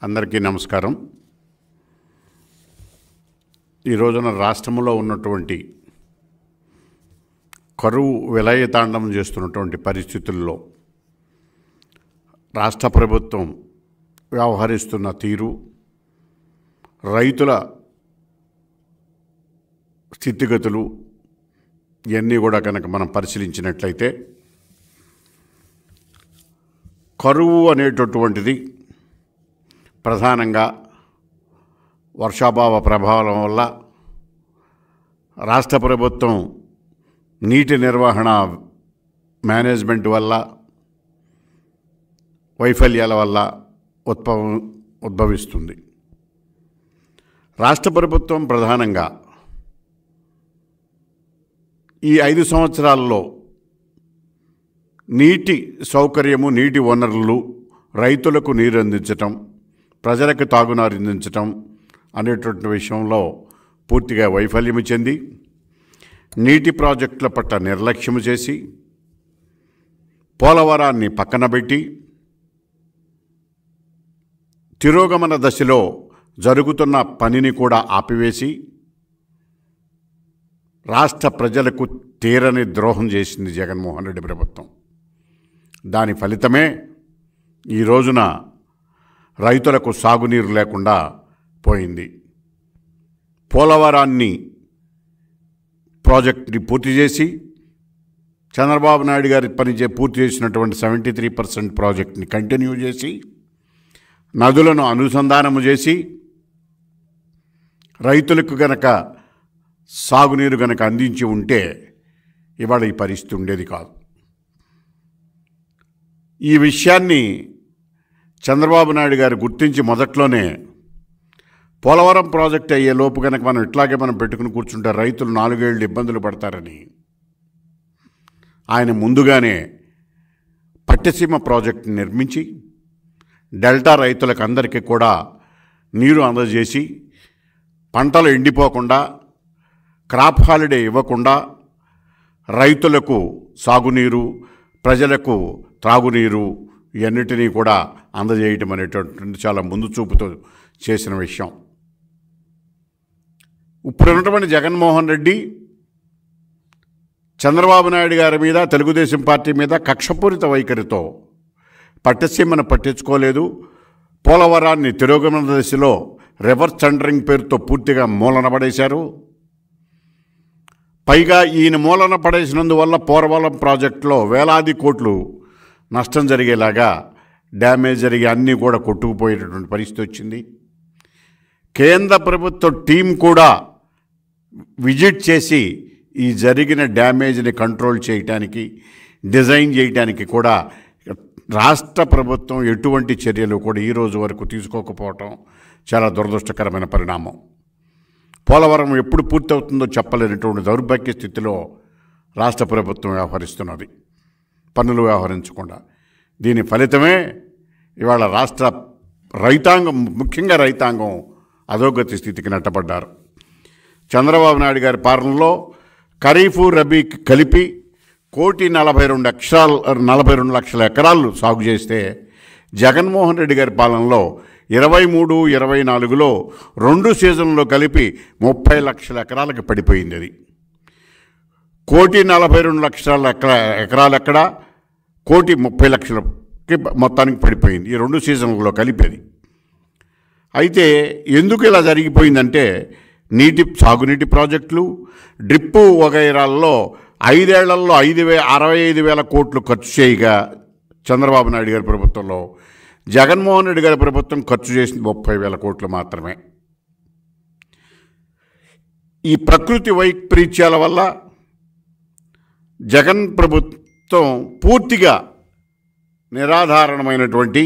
అందరికీ నమస్కారం. ఈ రోజున రాష్ట్రంలో ఉన్నటువంటి కరువు విలయతాండం చేస్తున్నటువంటి పరిస్థితుల్లో రాష్ట్ర ప్రభుత్వం వ్యవహరిస్తున్న తీరు, రైతుల స్థితిగతులు ఇవన్నీ కూడా కనుక మనం పరిశీలించినట్లయితే కరువు అనేటటువంటిది ప్రధానంగా వర్షాభావ ప్రభావం వల్ల రాష్ట్ర ప్రభుత్వం నీటి నిర్వహణ మేనేజ్మెంట్ వల్ల వైఫల్యాల వల్ల ఉద్భవిస్తుంది. రాష్ట్ర ప్రభుత్వం ప్రధానంగా ఈ 5 సంవత్సరాల్లో నీటి సౌకర్యము, నీటి వనరులు, రైతులకు నీరు అందించటం, ప్రజలకు తాగునీరు అందించటం అనేటువంటి విషయంలో పూర్తిగా వైఫల్యము చెంది నీటి ప్రాజెక్టుల పట్ల నిర్లక్ష్యము చేసి పోలవరాన్ని పక్కన పెట్టి తిరోగమన దశలో జరుగుతున్న పనిని కూడా ఆపివేసి రాష్ట్ర ప్రజలకు తీరని ద్రోహం చేసింది జగన్మోహన్ రెడ్డి ప్రభుత్వం. దాని ఫలితమే ఈ రోజున రైతులకు సాగునీరు లేకుండా పోయింది. పోలవరాన్ని ప్రాజెక్ట్ని పూర్తి చేసి చంద్రబాబు నాయుడు గారి పూర్తి చేసినటువంటి 73% ప్రాజెక్ట్ని కంటిన్యూ చేసి నదులను అనుసంధానము చేసి రైతులకు గనక సాగునీరు గనక అందించి ఉంటే ఇవాళ ఈ పరిస్థితి ఉండేది కాదు. ఈ విషయాన్ని చంద్రబాబు నాయుడు గారు గుర్తించి మొదట్లోనే పోలవరం ప్రాజెక్ట్ అయ్యే లోపు కనుక మనం ఇట్లాగే పెట్టుకుని కూర్చుంటే రైతులు 4 ఏళ్ళు ఇబ్బందులు పడతారని ఆయన ముందుగానే పట్టిసీమ ప్రాజెక్టుని నిర్మించి డెల్టా రైతులకు అందరికీ కూడా నీరు అందజేసి పంటలు ఎండిపోకుండా, క్రాప్ హాలిడే ఇవ్వకుండా రైతులకు సాగునీరు, ప్రజలకు త్రాగునీరు ఇవన్నిటినీ కూడా అందజేయటం అనేటటువంటి చాలా ముందు చూపుతో చేసిన విషయం. ఇప్పుడు ఉన్నటువంటి జగన్మోహన్ రెడ్డి చంద్రబాబు నాయుడు గారి మీద, తెలుగుదేశం పార్టీ మీద కక్షపూరిత వైఖరితో పట్టిసీమను పట్టించుకోలేదు. పోలవరాన్ని తిరోగమన దశలో రివర్స్ టెండరింగ్ పేరుతో పూర్తిగా మూలన పడేశారు. పైగా ఈయన మూలన పడేసినందువల్ల పోలవరం ప్రాజెక్టులో వేలాది కోట్లు నష్టం జరిగేలాగా డ్యామేజ్ జరిగి అన్నీ కూడా కొట్టుకుపోయేటటువంటి పరిస్థితి వచ్చింది. కేంద్ర ప్రభుత్వ టీం కూడా విజిట్ చేసి ఈ జరిగిన డ్యామేజ్ని కంట్రోల్ చేయటానికి, డిజైన్ చేయటానికి కూడా రాష్ట్ర ప్రభుత్వం ఎటువంటి చర్యలు కూడా ఈరోజు వరకు తీసుకోకపోవటం చాలా దురదృష్టకరమైన పరిణామం. పోలవరం ఎప్పుడు పూర్తవుతుందో చెప్పలేనటువంటి దౌర్భాగ్య స్థితిలో రాష్ట్ర ప్రభుత్వం వ్యవహరిస్తున్నది, పన్నులు వ్యవహరించకుండా. దీని ఫలితమే ఇవాళ రాష్ట్ర రైతాంగం, ముఖ్యంగా రైతాంగం అధోగతి స్థితికి నెట్టబడ్డారు. చంద్రబాబు నాయుడు గారి పాలనలో ఖరీఫు, రబీకి కలిపి 1,42 లక్షల ఎకరాలు సాగు చేస్తే జగన్మోహన్ రెడ్డి గారి పాలనలో 23, 24లో 2 సీజన్లో కలిపి 30 లక్షల ఎకరాలకు పడిపోయింది. అది 1,42 లక్షల ఎకరాలు ఎక్కడ, 1,30 లక్షలకి మొత్తానికి పడిపోయింది ఈ 2 సీజన్లలో కలిపేది. అయితే ఎందుకు ఇలా జరిగిపోయిందంటే సాగునీటి ప్రాజెక్టులు, డ్రిప్పు వగైరాల్లో 5 ఏళ్లలో 65,000 కోట్లు ఖర్చు చేయగా చంద్రబాబు నాయుడు గారి ప్రభుత్వంలో, జగన్మోహన్ రెడ్డి గారి ప్రభుత్వం ఖర్చు చేసింది 30,000 కోట్లు మాత్రమే. ఈ ప్రకృతి వైపరీత్యాల వల్ల జగన్ ప్రభుత్వం పూర్తిగా నిరాధారణమైనటువంటి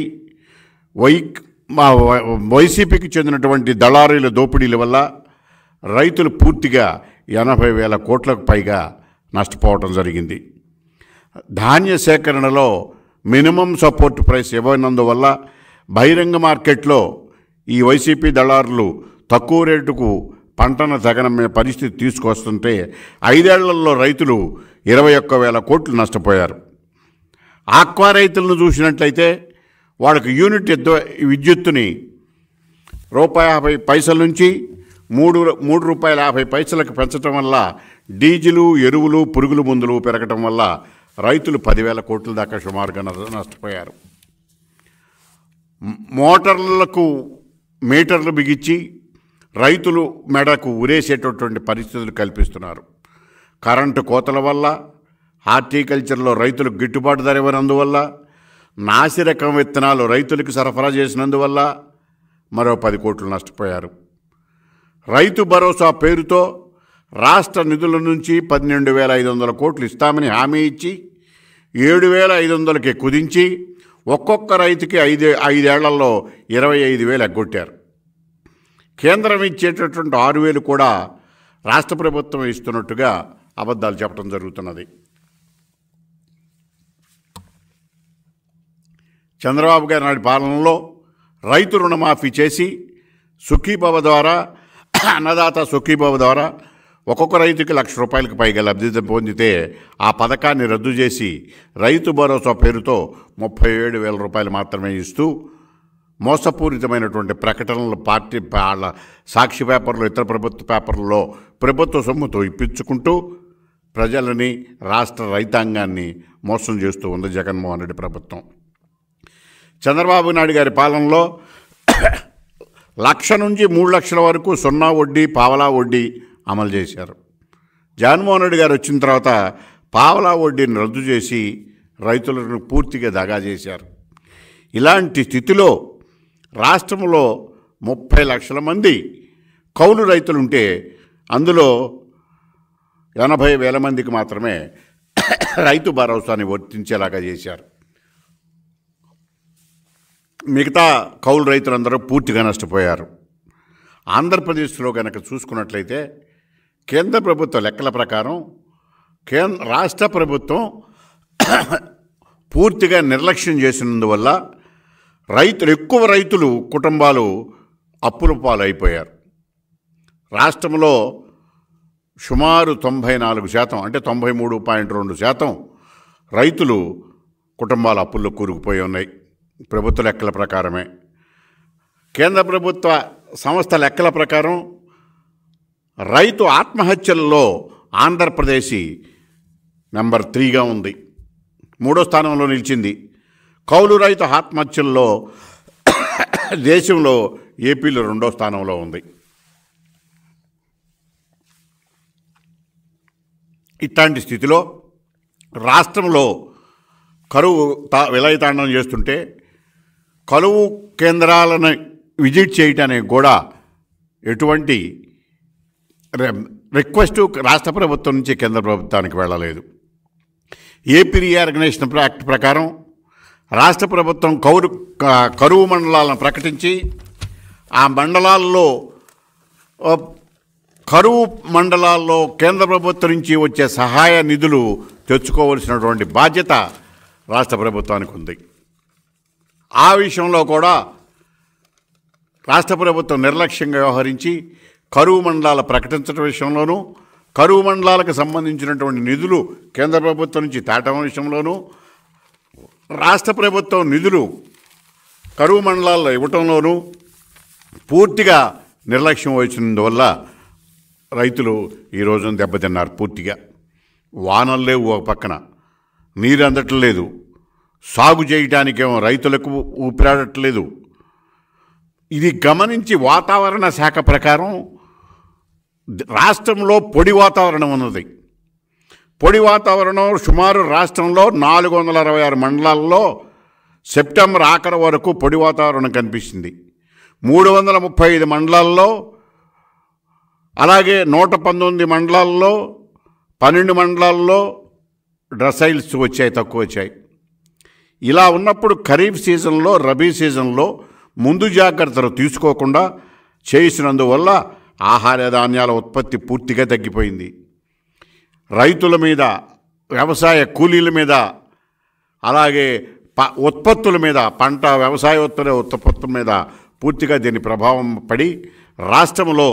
వైసీపీకి చెందినటువంటి దళారీల దోపిడీల వల్ల రైతులు పూర్తిగా 80,000 కోట్లకు పైగా నష్టపోవటం జరిగింది. ధాన్య సేకరణలో మినిమం సపోర్ట్ ప్రైస్ ఇవ్వనందువల్ల బహిరంగ మార్కెట్లో ఈ వైసీపీ దళారులు తక్కువ రేటుకు పంటను తగనమ్మే పరిస్థితి తీసుకొస్తుంటే 5 ఏళ్లలో రైతులు 21,000 కోట్లు నష్టపోయారు. ఆక్వా రైతులను చూసినట్లయితే వాళ్ళకి యూనిట్ విద్యుత్తుని ₹1.50 నుంచి ₹3.50 పెంచడం వల్ల డీజిలు, ఎరువులు, పురుగుల మందులు పెరగటం వల్ల రైతులు 10,000 కోట్ల దాకా సుమారుగా నష్టపోయారు. మోటార్లకు మీటర్లు బిగించి రైతులు మెడకు ఉరేసేటటువంటి పరిస్థితులు కల్పిస్తున్నారు. కరెంటు కోతల వల్ల, హార్టికల్చర్లో రైతులకు గిట్టుబాటు ధర ఇవ్వనందువల్ల, నాసిరకం విత్తనాలు రైతులకు సరఫరా చేసినందువల్ల మరో 10 కోట్లు నష్టపోయారు. రైతు భరోసా పేరుతో రాష్ట్ర నిధుల నుంచి 12,500 కోట్లు ఇస్తామని హామీ ఇచ్చి 7,500కి కుదించి ఒక్కొక్క రైతుకి 5 ఏళ్లలో 25,000 ఎగ్గొట్టారు. కేంద్రం ఇచ్చేటటువంటి 6,000 కూడా రాష్ట్ర ప్రభుత్వం ఇస్తున్నట్టుగా అబద్ధాలు చెప్పడం జరుగుతున్నది. చంద్రబాబు గారి నాటి పాలనలో రైతు రుణమాఫీ చేసి సుఖీభవ ద్వారా, అన్నదాత సుఖీభవ ద్వారా ఒక్కొక్క రైతుకి ₹1,00,000 పైగా లబ్ధి పొందితే ఆ పథకాన్ని రద్దు చేసి రైతు భరోసా పేరుతో ₹37,000 మాత్రమే ఇస్తూ మోసపూరితమైనటువంటి ప్రకటనలు పార్టీ సాక్షి పేపర్లు, ఇతర ప్రభుత్వ పేపర్లలో ప్రభుత్వ సొమ్ముతో ఇప్పించుకుంటూ ప్రజలని, రాష్ట్ర రైతాంగాన్ని మోసం చేస్తూ ఉంది జగన్మోహన్ రెడ్డి ప్రభుత్వం. చంద్రబాబు నాయుడు గారి పాలనలో 1,00,000 నుంచి 3,00,000 వరకు సున్నా వడ్డీ, పావలా వడ్డీ అమలు చేశారు. జగన్మోహన్ రెడ్డి గారు వచ్చిన తర్వాత పావలా వడ్డీని రద్దు చేసి రైతులను పూర్తిగా దగా చేశారు. ఇలాంటి స్థితిలో రాష్ట్రంలో 30 లక్షల మంది కౌలు రైతులుంటే అందులో 80,000 మందికి మాత్రమే రైతు భరోసాని వర్తించేలాగా చేశారు. మిగతా కౌలు రైతులందరూ పూర్తిగా నష్టపోయారు. ఆంధ్రప్రదేశ్లో కనుక చూసుకున్నట్లయితే కేంద్ర ప్రభుత్వ లెక్కల ప్రకారం రాష్ట్ర ప్రభుత్వం పూర్తిగా నిర్లక్ష్యం చేసినందువల్ల ఎక్కువ రైతులు కుటుంబాలు అప్పుల పాలైపోయారు. రాష్ట్రంలో సుమారు 94% అంటే 93.2% రైతులు కుటుంబాల అప్పుల్లో కూరుకుపోయి ఉన్నాయి. ప్రభుత్వ లెక్కల ప్రకారమే. కేంద్ర ప్రభుత్వ సంస్థ లెక్కల ప్రకారం రైతు ఆత్మహత్యల్లో ఆంధ్రప్రదేశ్ నెంబర్ 3గా ఉంది, 3వ స్థానంలో నిలిచింది. కౌలు రైతు ఆత్మహత్యల్లో దేశంలో ఏపీలో 2వ స్థానంలో ఉంది. ఇట్లాంటి స్థితిలో రాష్ట్రంలో కరువు విలయతాండం చేస్తుంటే కరువు కేంద్రాలను విజిట్ చేయటానికి కూడా ఎటువంటి రిక్వెస్టు రాష్ట్ర ప్రభుత్వం నుంచి కేంద్ర ప్రభుత్వానికి వెళ్ళలేదు. ఏపీ రీఆర్గనైజేషన్ యాక్ట్ ప్రకారం రాష్ట్ర ప్రభుత్వం కరువు మండలాలను ప్రకటించి ఆ మండలాల్లో కరువు మండలాల్లో కేంద్ర ప్రభుత్వం నుంచి వచ్చే సహాయ నిధులు తెచ్చుకోవలసినటువంటి బాధ్యత రాష్ట్ర ప్రభుత్వానికి ఉంది. ఆ విషయంలో కూడా రాష్ట్ర ప్రభుత్వం నిర్లక్ష్యంగా వ్యవహరించి కరువు మండలాల ప్రకటించడం విషయంలోనూ, కరువు మండలాలకు సంబంధించినటువంటి నిధులు కేంద్ర ప్రభుత్వం నుంచి తేటం విషయంలోనూ, రాష్ట్ర ప్రభుత్వం నిధులు కరువు మండలాల్లో ఇవ్వటంలోనూ పూర్తిగా నిర్లక్ష్యం వహించినందువల్ల రైతులు ఈ రోజున దెబ్బతిన్నారు. పూర్తిగా వానలు లేవు, ఒక పక్కన నీరు అందట్లేదు, సాగు చేయటానికేమో రైతులకు ఊపిరాడట్లేదు. ఇది గమనించి వాతావరణ శాఖ ప్రకారం రాష్ట్రంలో పొడి వాతావరణం ఉన్నది. పొడి వాతావరణం సుమారు రాష్ట్రంలో 466 మండలాల్లో సెప్టెంబర్ ఆఖరి వరకు పొడి వాతావరణం కనిపిస్తుంది. 335 మండలాల్లో, అలాగే 119 మండలాల్లో, 12 మండలాల్లో డ్రెసైల్స్ వచ్చాయి, తక్కువ వచ్చాయి. ఇలా ఉన్నప్పుడు ఖరీఫ్ సీజన్లో, రబీ సీజన్లో ముందు జాగ్రత్తలు తీసుకోకుండా చేసినందువల్ల ఆహార ధాన్యాల ఉత్పత్తి పూర్తిగా తగ్గిపోయింది. రైతుల మీద, వ్యవసాయ కూలీల మీద, అలాగే ఉత్పత్తుల మీద, పంట వ్యవసాయ ఉత్పత్తుల మీద పూర్తిగా దీని ప్రభావం పడి రాష్ట్రంలో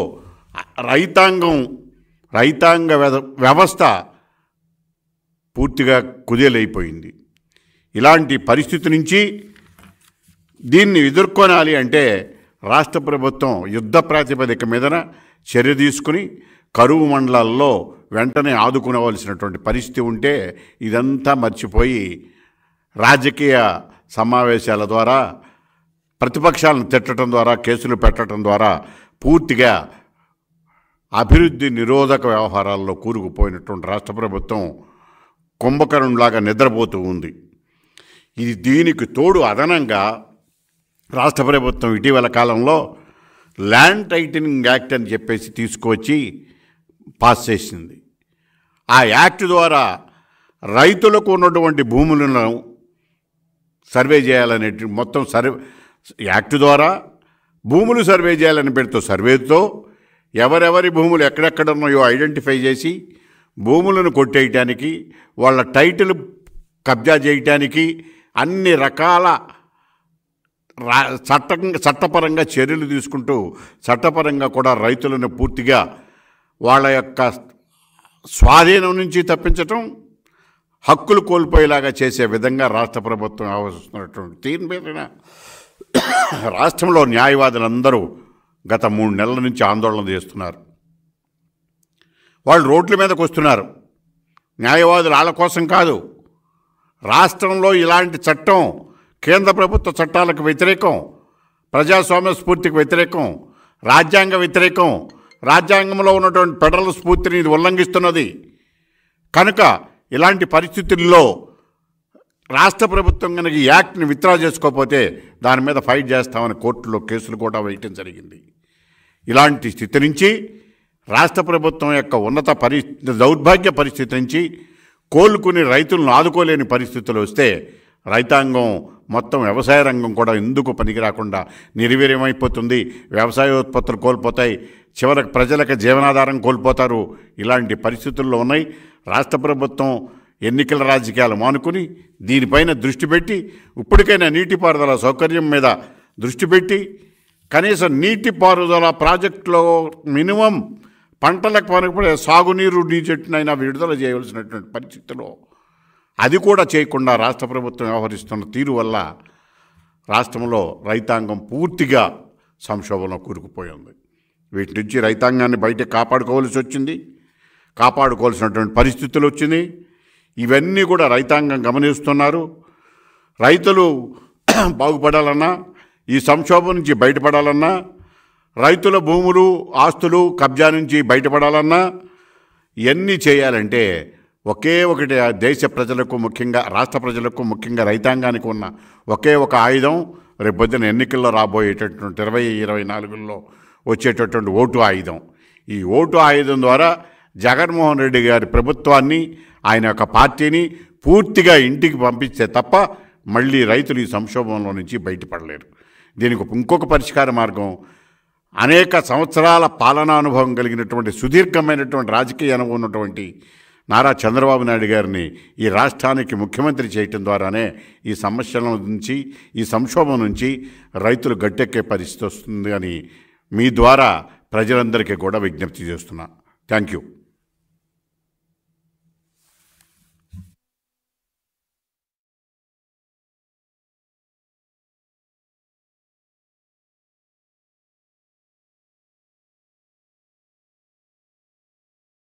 రైతాంగ వ్యవస్థ పూర్తిగా కుదేలైపోయింది. ఇలాంటి పరిస్థితి నుంచి దీన్ని ఎదుర్కొనాలి అంటే రాష్ట్ర ప్రభుత్వం యుద్ధ ప్రాతిపదిక మీదన చర్య తీసుకుని కరువు మండలాల్లో వెంటనే ఆదుకునవలసినటువంటి పరిస్థితి ఉంటే ఇదంతా మర్చిపోయి రాజకీయ సమావేశాల ద్వారా ప్రతిపక్షాలను తిట్టడం ద్వారా కేసులు పెట్టడం ద్వారా పూర్తిగా అభివృద్ధి నిరోధక వ్యవహారాల్లో కూరుకుపోయినటువంటి రాష్ట్ర ప్రభుత్వం కుంభకరుణ్లాగా నిద్రపోతూ ఉంది. ఇది దీనికి తోడు అదనంగా రాష్ట్ర ప్రభుత్వం ఇటీవల కాలంలో ల్యాండ్ టైటిలింగ్ యాక్ట్ అని చెప్పేసి తీసుకువచ్చి పాస్ చేసింది. ఆ యాక్ట్ ద్వారా రైతులకు ఉన్నటువంటి భూములను సర్వే చేయాలనే మొత్తం యాక్ట్ ద్వారా భూములు సర్వే చేయాలని పెడుతూ సర్వేతో ఎవరెవరి భూములు ఎక్కడెక్కడ ఉన్నాయో ఐడెంటిఫై చేసి భూములను కొట్టేయటానికి వాళ్ళ టైటిల్ కబ్జా చేయటానికి అన్ని రకాల చట్టపరంగా చర్యలు తీసుకుంటూ చట్టపరంగా కూడా రైతులను పూర్తిగా వాళ్ళ యొక్క స్వాధీనం నుంచి తప్పించటం, హక్కులు కోల్పోయేలాగా చేసే విధంగా రాష్ట్ర ప్రభుత్వం ఆలోచిస్తున్నటువంటి తీరు మీద రాష్ట్రంలో న్యాయవాదులందరూ గత 3 నెలల నుంచి ఆందోళన చేస్తున్నారు. వాళ్ళు రోడ్ల మీదకు వస్తున్నారు. న్యాయవాదులు వాళ్ళ కోసం కాదు, రాష్ట్రంలో ఇలాంటి చట్టం కేంద్ర ప్రభుత్వ చట్టాలకు వ్యతిరేకం, ప్రజాస్వామ్య స్ఫూర్తికి వ్యతిరేకం, రాజ్యాంగ వ్యతిరేకం, రాజ్యాంగంలో ఉన్నటువంటి ఫెడరల్ స్ఫూర్తిని ఇది ఉల్లంఘిస్తున్నది. కనుక ఇలాంటి పరిస్థితుల్లో రాష్ట్ర ప్రభుత్వం కనుక ఈ యాక్ట్ని విత్డ్రా చేసుకోకపోతే దాని మీద ఫైట్ చేస్తామని కోర్టులో కేసులు కూడా వేయటం జరిగింది. ఇలాంటి స్థితి నుంచి రాష్ట్ర ప్రభుత్వం యొక్క దౌర్భాగ్య పరిస్థితి నుంచి కోలుకుని రైతులను ఆదుకోలేని పరిస్థితులు వస్తే రైతాంగం మొత్తం వ్యవసాయ రంగం కూడా ఎందుకు పనికి రాకుండా నిర్వీర్యమైపోతుంది. వ్యవసాయోత్పత్తులు కోల్పోతాయి, చివరికి ప్రజలకు జీవనాధారం కోల్పోతారు. ఇలాంటి పరిస్థితుల్లో ఉన్నాయి. రాష్ట్ర ప్రభుత్వం ఎన్నికల రాజకీయాలు మానుకుని దీనిపైన దృష్టి పెట్టి ఇప్పటికైనా నీటిపారుదల సౌకర్యం మీద దృష్టి పెట్టి కనీసం నీటిపారుదల ప్రాజెక్టులో మినిమం పంటలకు పనిపడే సాగునీరు చెట్టునైనా విడుదల చేయవలసినటువంటి పరిస్థితిలో అది కూడా చేయకుండా రాష్ట్ర ప్రభుత్వం వ్యవహరిస్తున్న తీరు వల్ల రాష్ట్రంలో రైతాంగం పూర్తిగా సంక్షోభంలో కూరుకుపోయింది. వీటి నుంచి రైతాంగాన్ని బయట కాపాడుకోవాల్సి వచ్చింది, కాపాడుకోవాల్సినటువంటి పరిస్థితులు వచ్చింది. ఇవన్నీ కూడా రైతాంగం గమనిస్తున్నారు. రైతులు బాగుపడాలన్నా, ఈ సంక్షోభం నుంచి బయటపడాలన్నా, రైతుల భూములు ఆస్తులు కబ్జా నుంచి బయటపడాలన్నా ఇవన్నీ చేయాలంటే ఒకే ఒకటి దేశ ప్రజలకు ముఖ్యంగా రాష్ట్ర ప్రజలకు ముఖ్యంగా రైతాంగానికి ఉన్న ఒకే ఒక ఆయుధం రేపొద్దున ఎన్నికల్లో రాబోయేటటువంటి 2024లో వచ్చేటటువంటి ఓటు ఆయుధం. ఈ ఓటు ఆయుధం ద్వారా జగన్మోహన్ రెడ్డి గారి ప్రభుత్వాన్ని, ఆయన యొక్క పార్టీని పూర్తిగా ఇంటికి పంపిస్తే తప్ప మళ్ళీ రైతులు ఈ సంక్షోభంలో నుంచి బయటపడలేరు. దీనికి ఇంకొక పరిష్కార మార్గం అనేక సంవత్సరాల పాలనానుభవం కలిగినటువంటి సుదీర్ఘమైనటువంటి రాజకీయ అనుభవం ఉన్నటువంటి నారా చంద్రబాబు నాయుడు గారిని ఈ రాష్ట్రానికి ముఖ్యమంత్రి చేయటం ద్వారానే ఈ సమస్యల నుంచి, ఈ సంక్షోభం నుంచి రైతులు గట్టెక్కే పరిస్థితి వస్తుంది అని మీ ద్వారా ప్రజలందరికీ కూడా విజ్ఞప్తి చేస్తున్నా. Thank you.